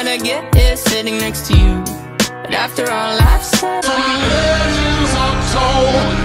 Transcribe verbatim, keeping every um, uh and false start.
hard to get here sitting next to you. But after all I've said, legends are told.